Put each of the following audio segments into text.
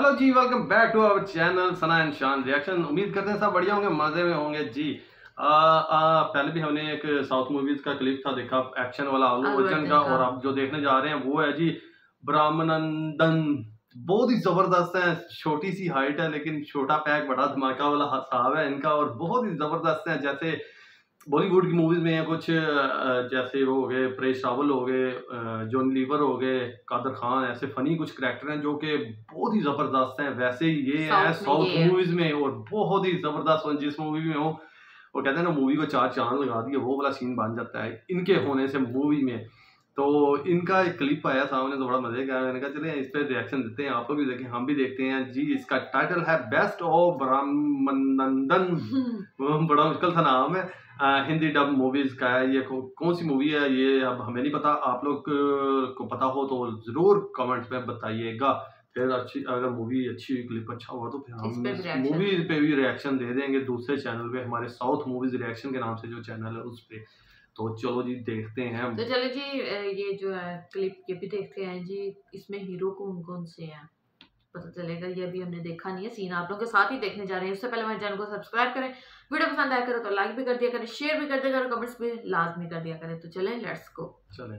Hello जी, welcome back to our channel Sana and Shaan reaction. उम्मीद करते हैं सब बढ़िया होंगे, मजे में होंगे जी। पहले भी हमने एक साउथ मूवीज का क्लिप था देखा, एक्शन वाला अल्लू अर्जुन का, और अब जो देखने जा रहे हैं वो है जी ब्रह्मानंदन। बहुत ही जबरदस्त है, छोटी सी हाइट है लेकिन छोटा पैक बड़ा धमाका वाला हिसाब है इनका, और बहुत ही जबरदस्त है। जैसे बॉलीवुड की मूवीज में है कुछ, जैसे वो हो गए परेश रावल हो गए, जॉन लीवर हो गए, कादर खान, ऐसे फनी कुछ करैक्टर हैं जो कि बहुत ही जबरदस्त हैं। वैसे ही ये है साउथ मूवीज में, और बहुत ही जबरदस्त। जिस मूवी में हो वो कहते हैं ना, मूवी को चार चांद लगा दिए, वो वाला सीन बन जाता है इनके होने से मूवी में। तो इनका एक क्लिप आया सामने तो बड़ा मजे का, मैंने कहा चले इस पर रिएक्शन देते हैं, आप लोग भी देखें हम भी देखते हैं जी। इसका टाइटल है बेस्ट ऑफ ब्रह्मानंदन। बड़ा मुश्किल था नाम है, हिंदी डब मूवीज का है ये। कौन सी मूवी है ये अब हमें नहीं पता, आप लोग को पता हो तो जरूर कमेंट्स में बताइएगा। फिर अच्छी, अगर मूवी अच्छी क्लिप अच्छा हुआ तो फिर हम मूवी पे भी रिएक्शन दे देंगे दूसरे चैनल पे, हमारे साउथ मूवीज रिएक्शन के नाम से जो चैनल है उस पे। तो चलो जी देखते हैं। तो चलो जी ये जो है क्लिप ये भी देखते हैं जी। इसमें हीरो कौन कौन से हैं पता चलेगा, ये अभी हमने देखा नहीं है, सीन आप लोगों के साथ ही देखने जा रहे हैं। उससे पहले हमारे चैनल को सब्सक्राइब करें, वीडियो पसंद आया करो तो लाइक भी कर दिया करें, शेयर भी कर दिया करें, कमेंट्स भी लाजमी कर दिया करें। तो चलें लेट्स गो। चलें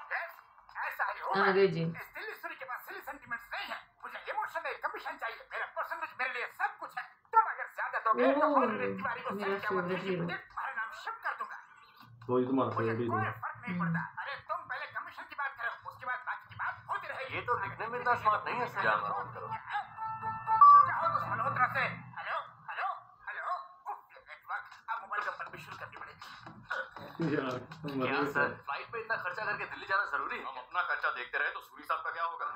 आगे जी। मेरा फेवरेट हीरो तो तुम्हारा फेवरेट हीरो। अरे तुम पहले कमीशन की बात करो, उसके बाद बाकी की बात होती रहेगी। ये तो दिखने में इतना स्मार्ट नहीं है। क्या मरम्मत करो चाहो तो मल्होत्रा से हेलो हेलो हेलो नेटवर्क, अब मोबाइल नंबर भी शुरू करनी पड़ेगी क्या सर? फ्लाइट पे इतना खर्चा करके दिल्ली जाना जरूरी? हम अपना खर्चा देखते रहे तो सूरी साहब का क्या होगा?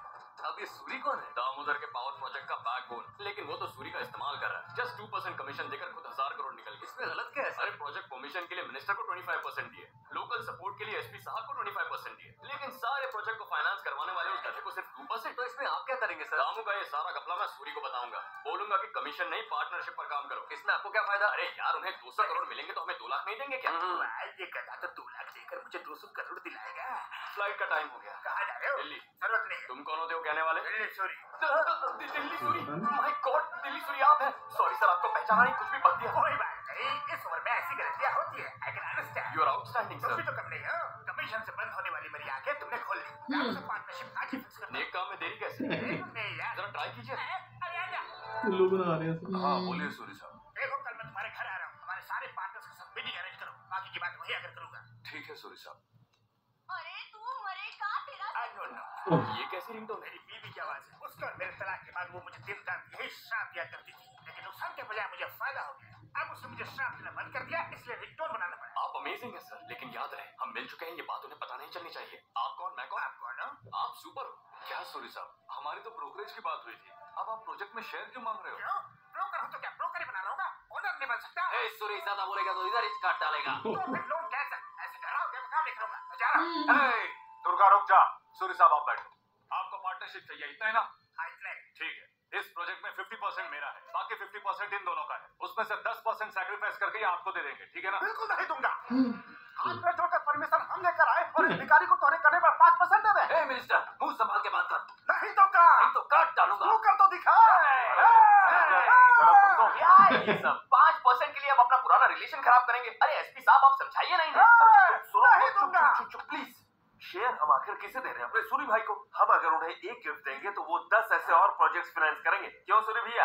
अब ये सूरी कौन है? दामोदर के पावर प्रोजेक्ट का बैकबोन, लेकिन वो तो सूरी का इस्तेमाल कर रहा है। जस्ट 2% कमीशन देकर खुद 1000 करोड़ निकल गए। इसमें गलत क्या है? अरे प्रोजेक्ट परमिशन के लिए मिनिस्टर को 25% दिए, लोकल सपोर्ट के लिए एसपी साहब को 25% दिए, लेकिन सारे प्रोजेक्ट को फाइनेंस करवाने वाले उस गधे को सिर्फ 2%। तो इसमें आप क्या करेंगे सर? दामू का ये सारा घपला मैं सूरी को बताऊंगा, बोलूंगा कि कमीशन नहीं पार्टनरशिप पर काम करो। इसमें आपको क्या फायदा? अरे यार उन्हें 200 करोड़ मिलेंगे तो हमें 2 लाख नहीं देंगे क्या? ये गधा तो 2 लाख देकर मुझे 200 करोड़ दिलाएगा। फ्लाइट का टाइम हो गया। कहाँ जा रहे हो? दिल्ली। जरूरत नहीं। तुम कौन होते हो कहने वाले? दिल्ली सूरी। दिल्ली सूरी? माय गॉड, दिल्ली सूरी आप हैं? सॉरी सर, आपको पहचाना नहीं, कुछ भी बक दिया। कोई बात नहीं, इस उम्र में ऐसी गलतियां होती है। I can understand. You are outstanding sir. तो कम नहीं हो, कमीशन से बंद होने वाली मेरी आंखें तुमने खोल दी। आपसे पार्टनरशिप आज ही फिक्स करना। नेक काम में देरी कैसे? नहीं यार, जरा ट्राई कीजिए। अरे आजा। लोग बना रहे हैं। हां बोलिए सूरी साहब। देखो कल मैं तुम्हारे घर आ रहा हूं, हमारे सारे पार्टनर्स के साथ मीटिंग अरेंज करो, बाकी की बात वही आकर करूंगा। ठीक है सूरी साहब। अरे तू मरेगा तेरा। आई डोंट नो ये कैसी रिंगटोन? मेरी बीवी की आवाज है। उसके और मेरे तलाक के बाद वो मुझे दिन रात यही श्राप दिया करती थी, लेकिन नुकसान के बजाय मुझे फायदा हो गया। अब उसने मुझे श्राप देना बंद कर दिया, इसलिए रिंगटोन बनाना पड़ा। आप अमेजिंग है सर, लेकिन याद रहे हम मिल चुके हैं, ये बात उन्हें पता नहीं चलनी चाहिए। आप कौन, मैं कौन? आप कौन हो? आप सुपर हो। क्या सूरी साहब, हमारी तो ब्रोकरेज की बात हुई थी, अब आप प्रोजेक्ट में शेयर क्यों मांग रहे हो? क्यों? ब्रोकर हो तो क्या ब्रोकर ही बना रहूंगा, ओनर नहीं बन सकता? सूरी ज्यादा बोलेगा तो इधर ही काट डालेगा। तो फिर लोन कैसे? ऐसे डराओगे मैं काम नहीं करूंगा, जा रहा हूं। दुर्गा रुक जा। सूरी साहब आप बैठो, आपको पार्टनरशिप चाहिए इतना है ना? ठीक है, इस प्रोजेक्ट में 50% मेरा है, बाकी 50% इन दोनों का है। उसमें से 10% सैक्रिफाइस करके ये आपको दे देंगे, ठीक है ना? बिल्कुल नहीं दूंगा। हाथ में जोड़कर परमिशन हम लेकर आए और इस भिखारी को तोड़े करने पर 5% दे दे। मिनिस्टर मुंह संभाल के बात कर। नहीं तो क्या? नहीं तो काट डालूंगा। तू कर तो दिखा। ये सब 5% के लिए अब अपना पुराना रिलेशन खराब करेंगे? अरे एसपी साहब आप समझाइए ना इन्हें। चुप प्लीज। शेयर हम आखिर किसे दे रहे हैं? अपने सूरी भाई को। हम अगर उन्हें एक गिफ्ट देंगे तो वो 10 ऐसे और प्रोजेक्ट्स फाइनेंस करेंगे। क्यों सूरी भैया?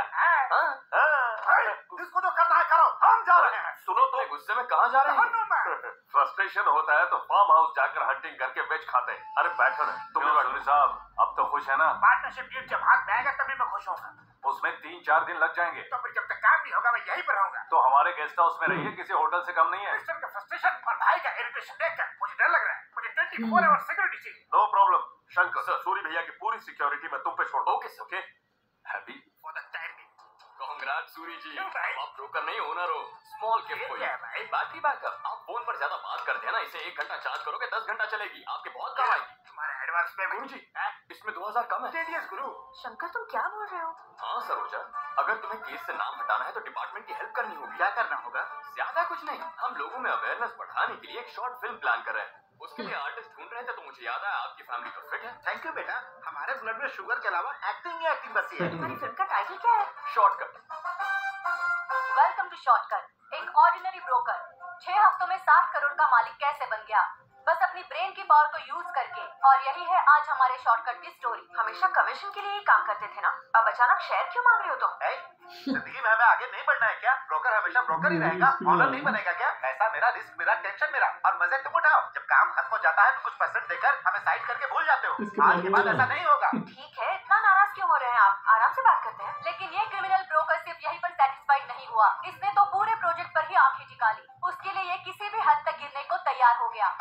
इसको जो करना है करो, हम जा रहे हैं। सुनो तो गुस्से में कहाँ जा रहे हैं? फ्रस्ट्रेशन होता है तो फार्म हाउस जाकर हंटिंग करके वेज खाते हैं। अरे बैठो ना तुम। सूरी साहब अब तो खुश है ना? पार्टनरशिप डील जब हाथ में आएगा तभी मैं खुश होऊंगा। उसमें 3-4 दिन लग जाएंगे। तो फिर जब तक काम नहीं होगा मैं यहीं पर रहूंगा। तो हमारे गेस्ट हाउस में रहिए, किसी होटल से कम नहीं है। मिस्टर का फ्रस्ट्रेशन और भाई का इरिटेशन देखकर मुझे डर लग रहा है। मुझे 24 आवर सिक्योरिटी चाहिए। No problem Shankar sir, Suri भैया की पूरी सिक्योरिटी मैं तुम पे छोड़ दूं। Okay happy for the time being. Congrats Suri ji, आप ब्रोकर नहीं ओनर हो। Small gift for you. Battery backup, आप फोन पर ज्यादा बात करते हैं ना, इसे 1 घंटा चार्ज करोगे 10 घंटा चलेगी, आपके बहुत काम आएगी। तुम्हारे एडवांस पे गुरु जी इसमें 2000 कम है। टीडीएस गुरु। शंकर तुम क्या बोल रहे हो? हाँ सरोजा, अगर तुम्हें केस से नाम हटाना है तो डिपार्टमेंट की हेल्प करनी होगी। क्या करना होगा? ज्यादा कुछ नहीं, हम लोगों में अवेयरनेस बढ़ाने के लिए एक शॉर्ट फिल्म प्लान कर रहे हैं। उसके लिए आर्टिस्ट ढूंढ रहे थे तो मुझे याद आया आपकी फैमिली तो फिट है। थैंक यू बेटा, हमारे ब्लड में शुगर के अलावा एक्टिंग ही एक्टिंग बसी है। तुम्हारी फिल्म का टाइटल क्या है? शॉर्टकट। Welcome to shortcut. एक ऑर्डिनरी ब्रोकर 6 हफ्तों में 60 करोड़ का मालिक कैसे बन गया, बस अपनी ब्रेन की पावर को यूज करके। और यही है आज हमारे शॉर्टकट की स्टोरी। हमेशा कमीशन के लिए ही काम करते थे ना, अब अचानक शेयर क्यों मांग रहे हो तुम? जिंदगी में हमें आगे नहीं बढ़ना है क्या? ब्रोकर हमेशा ब्रोकर ही रहेगा, ऑनर नहीं बनेगा क्या? ऐसा मेरा रिस्क मेरा टेंशन मेरा, और मजे तुम उठाओ। जब काम खत्म हो जाता है तो कुछ परसेंट देकर हमें साइड करके भूल जाते हो। आज के बाद ऐसा नहीं होगा। ठीक है, इतना नाराज क्यों हो रहे हैं आप? आराम से बात करते हैं। लेकिन ये क्रिमिनल ब्रोकर सिर्फ यहीं पर सेटिस्फाइड नहीं हुआ, इसने तो पूरे प्रोजेक्ट पर ही आंखें टिका ली। उसके लिए ये किसी भी हद तक गिरने को तैयार हो गया।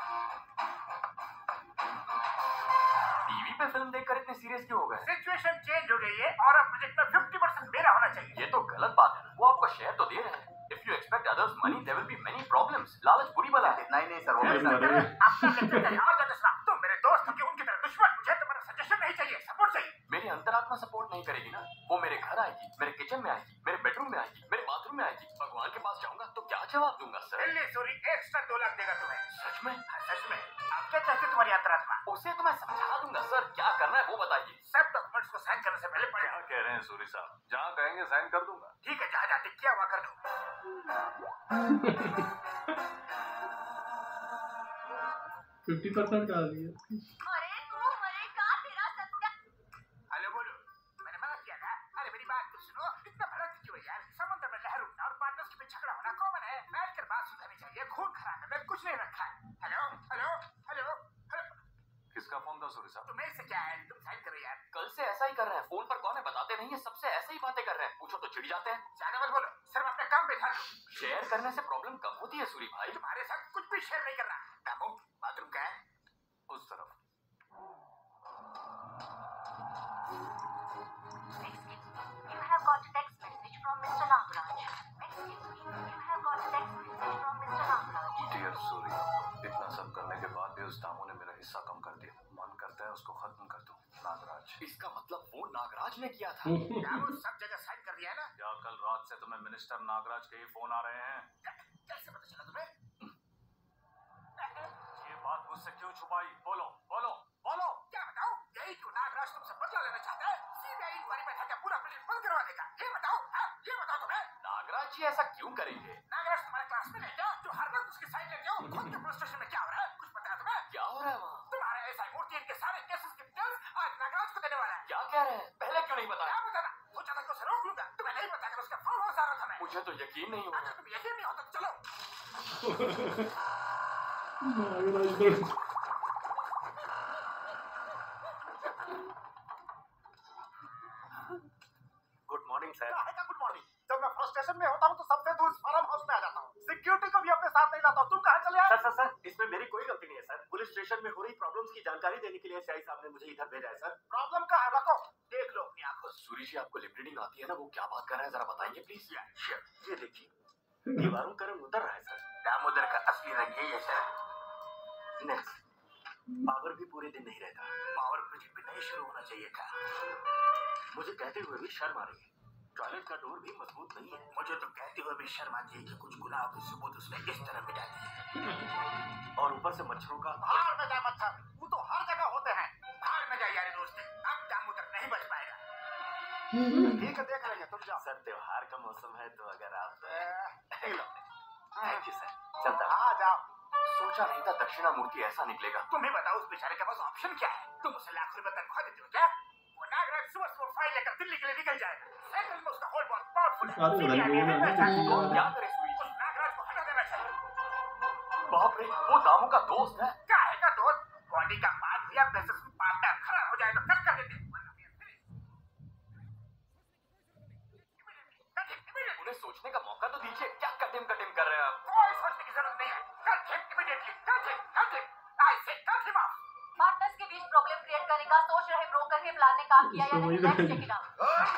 टीवी पे फिल्म देखकर इतने सीरियस क्यों हो गए? सिचुएशन चेंज हो गई है और अब प्रोजेक्ट में 50% मेरा होना चाहिए। ये तो गलत बात है। वो आपको शेयर तो दे रहे हैं। If you expect others money, there will be many problems. लालच बुरी बला है। नहीं सर, वो अरे मेरे साथ मरे। आपका लेक्चर चाहिए और ज्यादा सुना। तुम मेरे दोस्त हो कि उनकी तरह दुश्मन? मुझे तुम्हारा सजेशन नहीं चाहिए, सपोर्ट चाहिए। मेरी अंतरात्मा सपोर्ट नहीं करेगी ना। वो मेरे घर आएगी, मेरे किचन में आएगी, मेरे बेडरूम में आएगी, मेरे बाथरूम में आएगी। भगवान के पास जाऊंगा तो क्या जवाब दूंगा sir? Delhi sorry extra 2 lakh देगा तुम्हें। सच में? सच में? आप क्या चाहते तुम्हारी अंतरात्मा? उसे तो मैं समझा दूंगा सर, क्या करना है वो बताइए। सब डॉक्यूमेंट्स को साइन करने से पहले पढ़े। क्या कह रहे हैं सूरी साहब? जहाँ कहेंगे साइन कर दूंगा। ठीक है, जहाँ जाते क्या हुआ कर दो। 50% डाल दिया। अरे तू मरेगा, तेरा सत्या। हेलो बोलो, मैंने मना किया था। अरे मेरी बात तो सुनो, इतना भड़क क्यों है यार? समुद्र में लहर उठना और पार्टनर्स के बीच झगड़ा होना कॉमन है। बैठकर बात सुधारनी चाहिए, खून खराब है, कुछ नहीं रखा है। हेलो हेलो हेलो हेलो, किसका फोन था सूरी साहब? तुम्हें से क्या है? तुम साइन करो यार। कल से ऐसा ही कर रहे हैं। फोन पर कौन है बताते नहीं है, सबसे ऐसे ही बातें कर रहे हैं। पूछो तो चिढ़ जाते हैं। जाने मत बोलो, सिर्फ अपने काम पे ध्यान दो। शेयर करने से प्रॉब्लम कम होती है सूरी भाई। तुम्हारे साथ कुछ भी शेयर नहीं करना। दामू, बाथरूम क्या है? उस तरफ। You have got a text message from Mr. Nagaraj. Excuse me, you have got a text message from Mr. Nagaraj. Dear Suri, इतना सब करने के बाद भी उस दामू ने मेरा हिस्सा कम कर दिया। मन करता है उसको खत्म कर दूं। नागराज। इसका मतलब वो नागराज ने किया था। दामू सब जगह साइन कर दिया है ना? क्या कल रात से तुम्हें मिनिस्टर नागराज के ही फोन आ रहे हैं? कैसे पता चला तुम्हें? ये बात मुझसे क्यों छुपाई? बोलो बोलो बोलो। क्या बताऊं? यही क्यों नागराज तुमसे बदला लेना चाहता है? सीबीआई इंक्वायरी में जाकर पूरा प्रोजेक्ट बंद करवा देगा। ये बताओ, हाँ? ये बताओ तुम्हें? नागराज जी ऐसा क्यों करेंगे? नागराज तुम्हारे क्लास में है क्या? जो हर वक्त उसकी साइड लेते हो? खुद के पुलिस स्टेशन में क्या हो रहा है? कुछ पता है तुम्हें? क्या हो रहा है वहाँ? तुम्हारा एसआई मूर्ति इनके सारे केसेस के डिटेल्स आज नागराज को देने वाला है। क्या कह रहे हैं? पहले क्यों नहीं बताया? क्या बताना? सोचा था कि उसे रोक लूंगा। तुम्हें नहीं पता कि उसका फोन आ रहा था मैं। मुझे तो यकीन नहीं हो अगर रहा। तुम यकीन नहीं होता तो चलो। नागराज को good morning sir. Good morning. जब मैं फर्स्ट स्टेशन में होता हूँ तो सबसे दूर फार्म हाउस में आ जाता हूँ। सिक्योरिटी को भी अपने साथ नहीं लाता हूँ। तुम कहाँ चले आए? सर इसमें मेरी कोई गलती नहीं है सर। पुलिस स्टेशन में हो रही प्रॉब्लम्स की जानकारी देने के लिए सीआई साहब ने मुझे इधर भेजा है सर। प्रॉब्लम का है रखो, देख लो अपनी आंखों से। सूरी जी आपको लिप रीडिंग आती है ना? वो क्या बात कर रहे हैं जरा बताइए प्लीज। ये देखिए, दीवारों का रंग उतर रहा है सर। दामोदर का असली रंग यही है सर। नेक्स्ट, पावर भी पूरे दिन नहीं रहता। पावर प्रोजेक्ट भी नहीं शुरू होना चाहिए था। मुझे कहते हुए भी शर्म आ रही है। टॉयलेट का डोर भी मजबूत नहीं है। मुझे तो कहते हुए भी शर्म आती है कि कुछ गुनाहों के सबूत उसने इस तरह मिटा दिए। और ऊपर से मच्छरों का भाड़ में जाए मच्छर, वो तो हर जगह होते हैं। भाड़ में जाए यारी दोस्त, अब दामोदर नहीं बच पाएगा। ठीक है, देख लेंगे, तुम जाओ। सर त्योहार का मौसम है तो अगर आप थैंक यू सर। चलता हाँ जाओ। सोचा नहीं था दक्षिणामूर्ति ऐसा निकलेगा। तुम ही बताओ उस बेचारे के पास ऑप्शन क्या है? तुम उसे लाख रुपए तनख्वाह देते हो क्या? वो नागराज सुबह सुबह फाइल लेकर दिल्ली के लिए निकल जाएगा। साइकिल में उसका होल्ड बहुत पावरफुल है। सारे सीबीआई रंगों में में ना तो तो क्या करे सूरी उस जी? नागराज को हटा देना चाहिए। बाप रे, वो दामू का दोस्त है। क्या है का दोस्त? बॉडी का पार्ट या बिजनेस में पार्टनर खराब हो जाए तो कट कर देते। उन्हें सोचने का मौका तो दीजिए। क्या कटिम कर रहे हैं आप? कोई सोचने की जरूरत नहीं है। Cut him immediately. Cut him. I say cut him of. Partners के बीच प्रॉब्लम क्रिएट करने का सोच रहे ब्रोकर के प्लान ने काम किया या नहीं, let's check it out.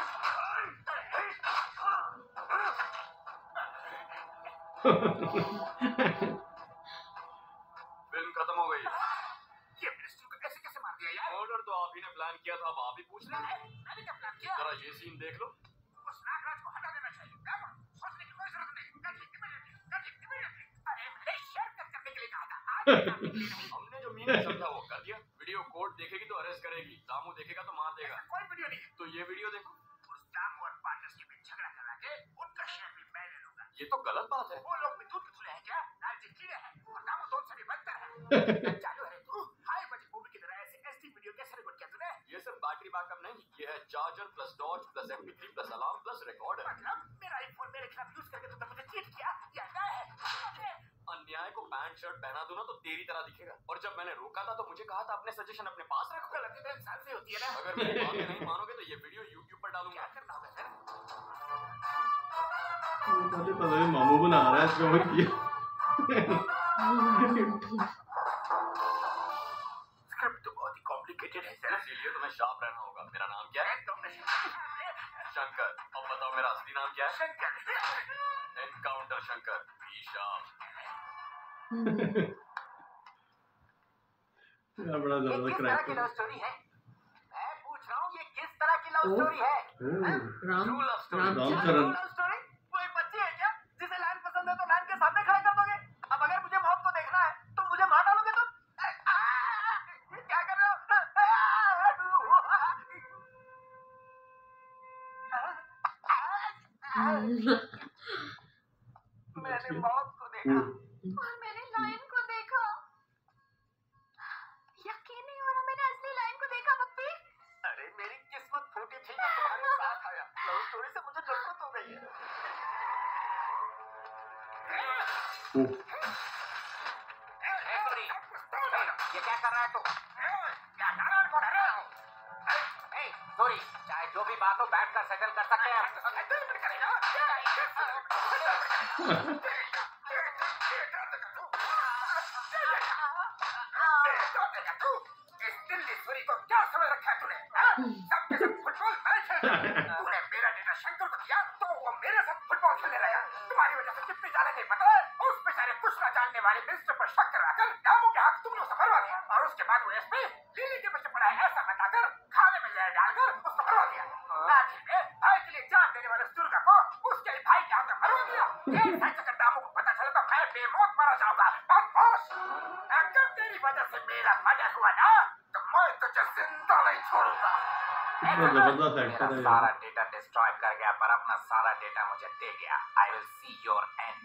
Film खत्म हो गई। ये मिनिस्टर को कैसे मार दिया यार? ऑर्डर तो आप ही ने प्लान किया था, अब आप ही पूछ रहे हैं। मैंने क्या प्लान किया? जरा ये सीन देख लो। उस नागराज को हटा देना चाहिए। सोचने की कोई जरूरत नहीं। Cut him immediately. अरे मैंने शेयर करने के लिए कहा था। आज करने के लिए नहीं। हमने समझा वो कर दिया। वीडियो कोर्ट देखेगी तो अरेस्ट करेगी, दामू देखेगा तो मार देगा। कोई वीडियो नहीं है। तो ये वीडियो देखो। उस दामू और पार्टनर्स के बीच झगड़ा करा के उनका शेयर भी मैं ले लूंगा। ये तो गलत बात है। वो लोग भी दूध चूल्हे हैं क्या? लालची कीड़े हैं और दामू दूध से भी बदतर है। चालू है तू हाई बजट मूवी की तरह ऐसे एसडी वीडियो कैसे रिकॉर्ड किया तूने? ये सिर्फ बैटरी बैकअप नहीं, ये है charger plus torch plus MP3 plus alarm plus recorder. मतलब मेरा आईफोन मेरे खिलाफ यूज करके तूने मुझे चीट किया? ये अन्याय है। अन्याय को पैंट शर्ट पहना दूं ना तो तेरी तरह दिखेगा। और जब मैंने रोका था तो मुझे कहा था अपने सजेशन अपने पास रखो। गलती तो इंसान से होती है ना। अगर मेरी बात नहीं मानोगे तो ये वीडियो YouTube पर डालूंगा। क्या करना होगा सर? मुझे पता है मामू बना रहा है इसका वो किया। स्क्रिप्ट तो बहुत ही कॉम्प्लिकेटेड है सर। इसीलिए तुम्हें शार्प रहना होगा। मेरा नाम क्या है? शंकर। अब बताओ मेरा असली नाम क्या है? Shankar. Encounter Shankar. Be sharp. क्या बड़ा ये जबरदस्त किस तरह की करैक्टर। लव स्टोरी है? मैं पूछ रहा हूँ ये किस तरह की लव स्टोरी है? Ram True love story। Ramcharan. Love story? वो एक बच्ची है क्या जिसे लाइन पसंद है तो लाइन के सामने खड़ा कर दोगे? अब अगर मुझे मौत को देखना है तो मुझे मार डालोगे तुम? क्या कर रहे हो? मैंने मौत को देखा और मैंने लाइन को देखा। यकीन नहीं हो रहा मैंने असली लाइन को देखा पप्पी। अरे मेरी किस्मत फूटी थी जो तुम्हारे साथ आया। लव स्टोरी से मुझे नफरत हो गई है। ये क्या कर रहा है तू? क्या नारायण को डर रहा हूँ? सॉरी, चाहे जो भी बात हो बैठकर सेटल कर सकते हैं। इस दिल्ली सूरी को क्या समझ रखा है तूने? सब के सब फुटबॉल मैच है। तूने मेरा डेटा शंकर को दिया तो वो मेरे साथ फुटबॉल खेलने लगा। तुम्हारी वजह से कितनी जाने नहीं पता है। उस बेचारे कुछ न जानने वाले मिनिस्टर पर शक कराकर दामू के हाथ तुमने उसे मरवा दिया और उसके बाद वो एसपी लिली के पीछे पड़ा है ऐसा बताकर खाने में जहर डालकर उसको मरवा दिया। आखिर में भाई के लिए जान देने वाले दुर्गा को उसके भाई के हाथ में मरवा दिया। एक सच अगर दामू को पता चला तो मैं बेमौत मारा जाऊंगा। बदमाश! अगर तेरी वजह से मेरा मर्डर हुआ ना तो मैं तुझे जिंदा नहीं छोड़ूंगा। इतना जबरदस्त एक्टर है सारा यार। डेटा डिस्ट्रॉय कर गया पर अपना सारा डेटा मुझे दे गया। I will see your end.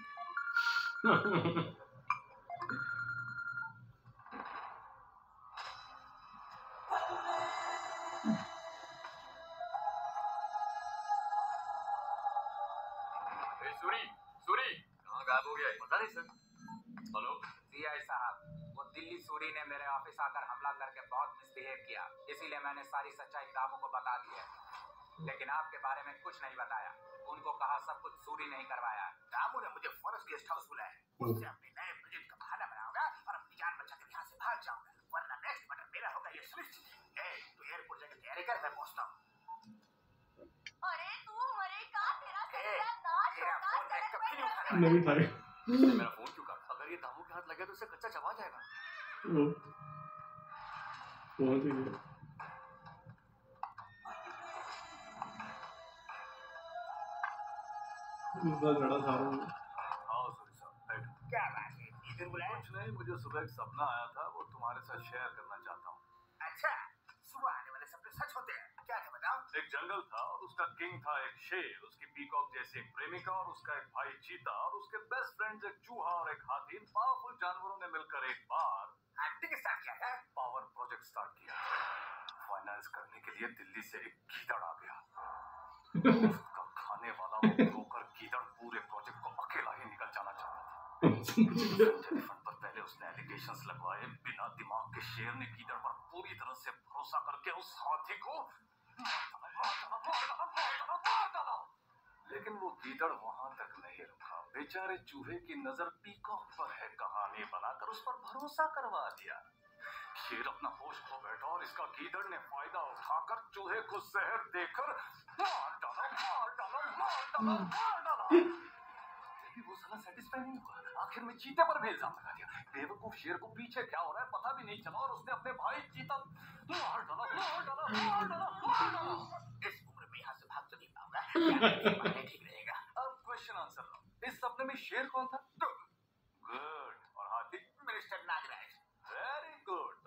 Suri, Suri कहाँ गायब हो गया? पता नहीं सर। हेलो सीआई साहब, वो दिल्ली सूरी ने मेरे ऑफिस आकर हमला करके बहुत मिसबिहेव किया, इसीलिए मैंने सारी सच्चाई दामू को बता दी है। लेकिन आपके बारे में कुछ नहीं बताया। उनको कहा सब कुछ सूरी नहीं करवाया। दामू ने मुझे फॉरेस्ट गेस्ट हाउस बुलाया। उससे अपने नए प्रोजेक्ट का बहाना बनाऊंगा और अपनी जान बचाकर यहाँ से भाग जाऊंगा, वरना नेक्स्ट मर्डर मेरा होगा ये सुनिश्चित है। तू एयरपोर्ट जाकर तैयारी कर, मैं पहुंचता हूँ। अरे तू मरेगा, तेरा तेरा सत्यानाश फोन होगा, मैं सड़क कभी पर नहीं उठाने नहीं वाला। भाई। मेरा फोन क्यों काटा? अगर ये दामू के हाथ लगे तो इसे कच्चा चबा जाएगा। पहुंच गया। इतना बड़ा था वो। हाँ सूरी साहब बैठो। क्या बात है, इधर बुलाया? कुछ नहीं, मुझे सुबह एक सपना आया था, वो तुम्हारे साथ शेयर करना चाहता हूँ। अच्छा, सुबह आने वाले सपने सच होते हैं? क्या था बताओ? एक जंगल था और उसका किंग था एक शेर, उसकी पीकॉक जैसी एक प्रेमिका और उसका एक भाई चीता और उसके बेस्ट फ्रेंड्स एक चूहा और एक हाथी। इन पावरफुल जानवरों ने मिलकर एक बार हंटिंग स्टार्ट किया था। पावर प्रोजेक्ट स्टार्ट किया। फाइनेंस करने के लिए दिल्ली से एक गीदड़ आ गया। उसका खाने वाला वो ब्रोकर गीदड़ पूरे प्रोजेक्ट को अकेला ही निकल जाना चाहता था। टेलीफोन पर पहले उसने एलिगेशंस लगवाए। बिना दिमाग के शेर ने गीदड़ पर पूरी तरह से भरोसा करके उस हाथी को मार डाला। लेकिन वो गीदड़ वहां तक नहीं रुका। बेचारे चूहे की नजर पीकॉक पर है, कहानी बनाकर उस पर भरोसा करवा दिया। शेर अपना होश खो बैठा और इसका गीदड़ ने फायदा उठाकर चूहे को जहर देकर मार डाला। लेकिन वो साला सेटिस्फाई नहीं हुआ। आखिर में चीते पर भी इल्जाम लगा दिया। बेवकूफ शेर को पीछे क्या हो रहा है पता भी नहीं चला और उसने अपने भाई चीता मार डाला। इस उम्र में यहाँ से भाग तो नहीं पाऊंगा। ठीक रहेगा। अब क्वेश्चन आंसर लो। इस सपने में शेर कौन था? गुड। और हाथी? मिस्टर नागराज। Very good.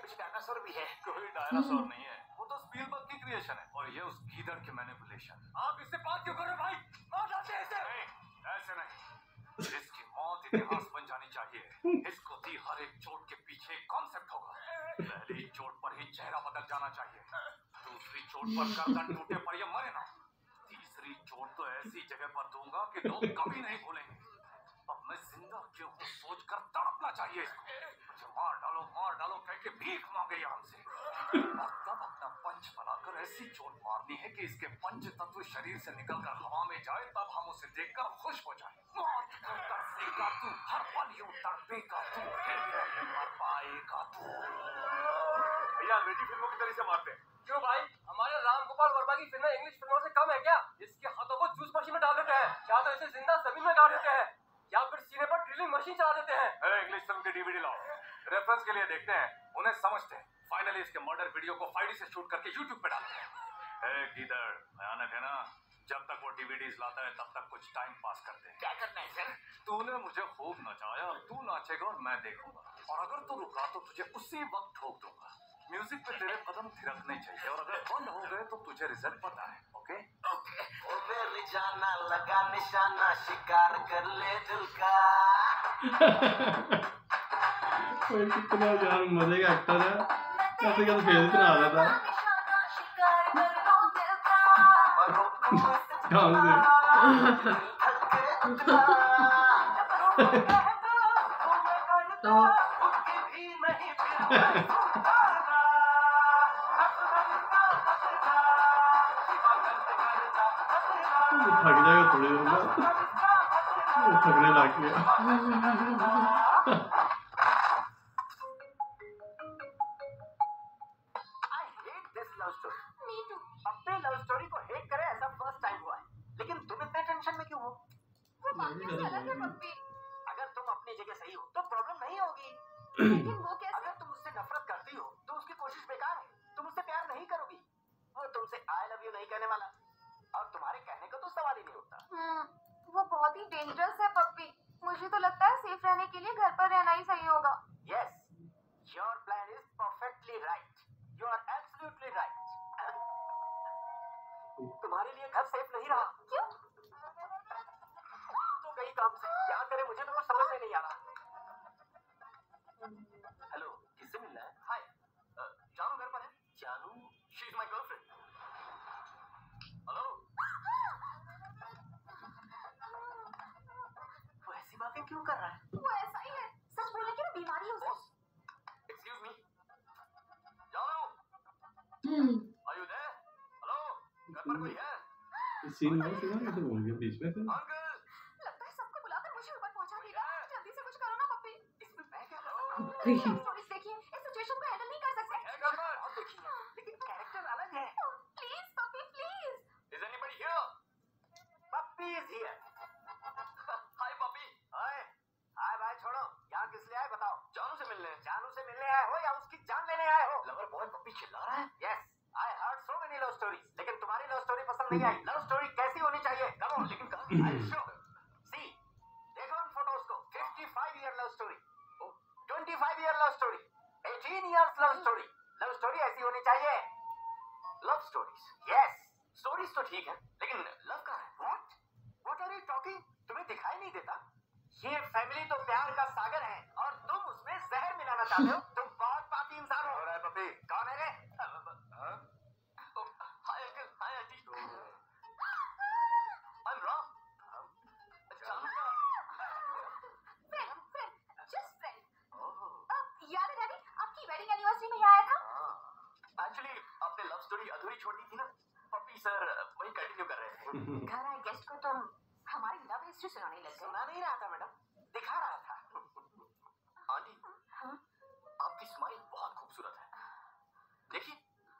कुछ डायनासोर भी है। कोई डायनासोर नहीं है, वो तो स्पीलबर्ग की क्रिएशन है और ये उस गीदड़ की मैनिपुलेशन। आप इससे बात क्यों कर रहे हो भाई? मार डालते हैं इसे। नहीं, ऐसे नहीं। इसकी मौत इतिहास बन जानी चाहिए। इसको दी हर एक चोट के पीछे एक कॉन्सेप्ट होगा। पहली चोट पर ही चेहरा बदल जाना चाहिए, दूसरी चोट पर गर्दन टूटे पर ये मरे ना, तीसरी चोट तो ऐसी जगह पर दूंगा कि लोग कभी नहीं भूलेंगे। अब मैं जिंदा क्यों हूँ सोच कर तड़पना चाहिए इसको। मुझे मार डालो कह के भीख मांगे ये हमसे। और तब अपना पंच बनाकर ऐसी चोट मारनी है कि इसके पंच तत्व शरीर से निकलकर हवा में जाए, तब हम उसे देखकर खुश हो जाए। तरसेगा तू, हर पल यूं तड़पेगा तू, फिर नहीं मर पाएगा तू। भैया अंग्रेजी फिल्मों की तरह से मारते हैं। क्यों भाई? हमारे राम गोपाल वर्मा की फिल्में इंग्लिश फिल्मों से कम है क्या? इसके हाथों को जूस मशीन में डाल देते हैं, या तो इसे जिंदा जमीन में गाड़ देते हैं, या फिर सीने पर ड्रिलिंग मशीन चला देते हैं। इंग्लिश फिल्म की डीवीडी लाओ, रेफरेंस के लिए देखते हैं, उन्हें समझते हैं। फाइनली इसके मर्डर वीडियो को 5D से शूट करके यूट्यूब पे डालते हैं। गीदड़, भयानक है ना? जब तक वो डीवीडीज लाता है तब तक कुछ टाइम पास करते हैं। क्या करना है सर? तूने मुझे खूब नचाया, तू नाचेगा और मैं देखूंगा, और अगर तू रुका तो तुझे उसी वक्त ठोक दूंगा। म्यूजिक पे तेरे कदम थिरकने चाहिए, और अगर बंद हो गए तो तुझे रिजल्ट पता है। Okay okay. ओ मेरी जाना लगा निशाना, शिकार कर ले दिल का। कोई कितना यार मजे का एक्टर है, कैसे कैसे फेल इतना आ रहा था। कौन से तो थक जाएगा थोड़ी देर में, थकने लग गया। I hate this love story. Me too. अपने लव स्टोरी को हेट करे ऐसा फर्स्ट टाइम हुआ है, लेकिन तुम इतने टेंशन में क्यों हो? वो बाकी से अलग है पप्पी। अगर तुम अपनी जगह सही हो तो प्रॉब्लम नहीं होगी। लेकिन वो कैसे? अगर तुम उससे नफरत करती हो तो उसकी कोशिश बेकार है, तुम उससे प्यार नहीं करोगी। वो तुमसे आई लव यू नहीं कहने वाला, और तुम्हारे कहने का तो सवाल ही नहीं उठता। वो बहुत ही डेंजरस है पप्पी। मुझे तो लगता है सेफ रहने के लिए घर पर रहना ही सही होगा। Yes, your plan is perfectly right. You are absolutely right. तुम्हारे लिए घर सेफ नहीं रहा। क्यों? तो गई काम से, क्या करे मुझे तो कुछ समझ में नहीं आ रहा। हेलो, किससे मिलना है? हाय, जानू घर पर है? जानू, she is my girlfriend. Hello, वो ऐसी बातें क्यों कर रहा है? वो ऐसा ही है, सच बोलने की ना बीमारी है उसे। एक्सक्यूज मी, जानू, आर यू देयर? हेलो, घर पर कोई है? सीन में सीन में तो बोल गया बीच में फिर। अंकल, लगता है सबको बुलाकर मुझे ऊपर पहुंचा देगा। जल्दी से कुछ करो ना पप्पी। इसमें मैं क्या कर सकता हूँ? स्टोरीज देखिए, इस सिचुएशन को हैंडल नहीं कर सकते। घर पर बहुत देखी है, लेकिन कैरेक्टर अलग है। Please puppy please. Is anybody here? Puppy is here. Hi puppy. Hi. Hi भाई छोड़ो, यहाँ किस लिए आए बताओ? जानू से मिलने। जानू से मिलने आए हो या उसकी जान लेने आए हो? लवर बॉय पप्पी चिल्ला रहा है? Yes. I heard so many love stories, लेकिन तुम्हारी लव स्टोरी पसंद नहीं आई। लव स्टोरी कैसी होनी चाहिए? Come on, लेकिन कहाँ? I'll show. See, देखो उन फोटोज को। 55-year love story, 25-year love story, 18 years love story. Love story ऐसी होनी चाहिए। लव स्टोरीज, यस, स्टोरीज तो ठीक है, लेकिन लव कहाँ है? What are you talking? तुम्हें दिखाई नहीं देता? ये फैमिली तो प्यार का सागर है, और तुम उसमें जहर मिलाना चाहते हो। तुम बहुत पापी इंसान हो। रहा है पपी, कौन है रे? Hi uncle, hi aunty. I am Ram. Just friend. याद है डैडी, आपकी वेडिंग एनिवर्सरी में यहाँ आया था? एक्चुअली आपने लव स्टोरी अधूरी छोड़ दी थी ना, पपी सर वही कंटिन्यू कर रहे थे। घर आए गेस्ट को तुम हमारी लव हिस्ट्री सुनाने लग गए। सुना नहीं रहा था मैडम, दिखा रहा था। आंटी, हाँ? आपकी स्माइल बहुत खूबसूरत है, देखिए।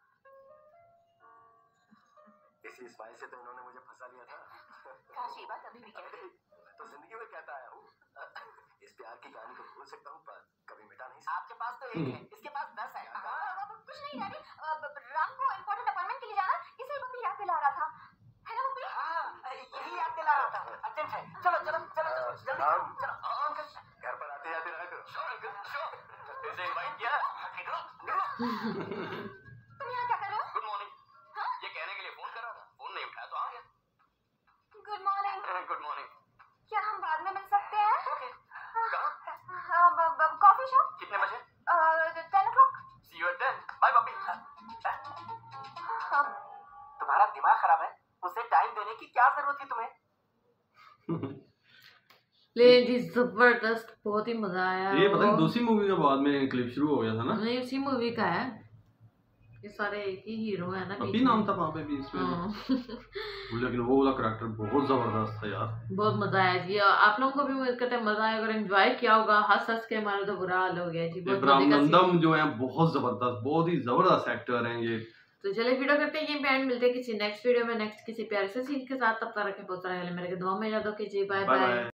इसी स्माइल से तो इन्होंने मुझे फंसा लिया था। काश ये बात अभी भी कहते। मैं तो जिंदगी में कहता आया हूँ, इस प्यार की कहानी को भूल सकता हूँ पर कभी मिटा नहीं सकता। आपके पास तो एक है, इसके पास 10 है। कुछ नहीं डैडी, राम को इम्पोर्टेंट अपॉइंटमेंट के लिए जाना, इसे पप्पी याद दिला रहा था। है ना पप्पी? हाँ, यही याद दिला रहा था। अर्जेंट है, चलो चलो चलो चलो जल्दी चलो। अंकल घर पर आते आते रहा करो। Sure uncle, sure. इसे इनवाइट किया, निकलो निकलो। तुम यहाँ क्या कर रहे हो? Good morning. ये कहने के लिए फोन कर रहा था, फोन नहीं उठाया तो आ गया। Good morning. Good morning. क्या हम बाद में मिल सकते हैं? ओके। कहाँ? Coffee shop. कितने बजे? 10 o'clock। See you at 10। Bye puppy. तुम्हारा दिमाग खराब है, उसे टाइम देने की क्या जरूरत थी तुम्हें? लेकिन जी जबरदस्त, बहुत ही मजा आया। ये पता नहीं दूसरी मूवी के बाद में क्लिप शुरू हो गया था ना। नहीं, उसी मूवी का है। ये सारे एक ही हीरो है ना। अभी नाम था वहाँ पे भी इसमें। लेकिन वो वाला कैरेक्टर बहुत जबरदस्त था यार। बहुत मजा आया जी। आप लोगों को भी उम्मीद करते हैं मजा आएगा और एंजॉय किया होगा। हंस हंस के हमारा तो बुरा हाल हो गया जी। ब्रह्मानंदम जो है बहुत जबरदस्त, बहुत ही जबरदस्त एक्टर हैं ये। तो चलिए वीडियो करते हैं, ये बैंड मिलते हैं किसी नेक्स्ट वीडियो में, नेक्स्ट किसी प्यारे से सीन के साथ। तब तक रखें बहुत सारे मेरे दुआ में याद हो कीजिए। Bye bye.